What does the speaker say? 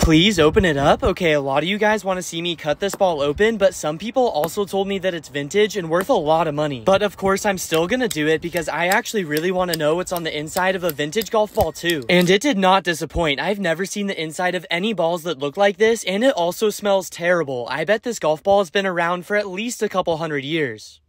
Please open it up. Okay, a lot of you guys want to see me cut this ball open, but some people also told me that it's vintage and worth a lot of money. But of course, I'm still gonna do it because I actually really want to know what's on the inside of a vintage golf ball too. And it did not disappoint. I've never seen the inside of any balls that look like this, and it also smells terrible. I bet this golf ball has been around for at least a couple hundred years.